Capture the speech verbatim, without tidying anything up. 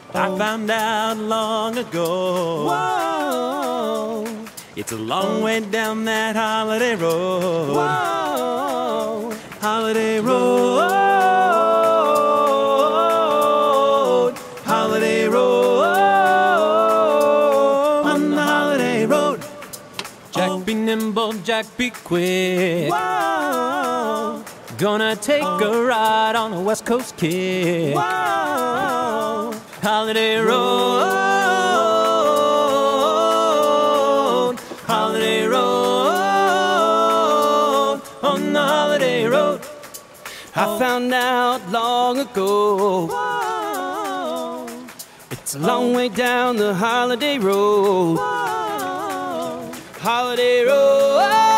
I found out long ago. Whoa. It's a long way down that holiday road. Whoa. Holiday road. Holiday road. On the holiday road. Jack be nimble, Jack be quick. Whoa. Gonna take a ride on the West Coast kick. Whoa. Holiday road. Holiday road. On the holiday road. I found out long ago. Whoa. It's a long way down the holiday road. Whoa. Holiday road.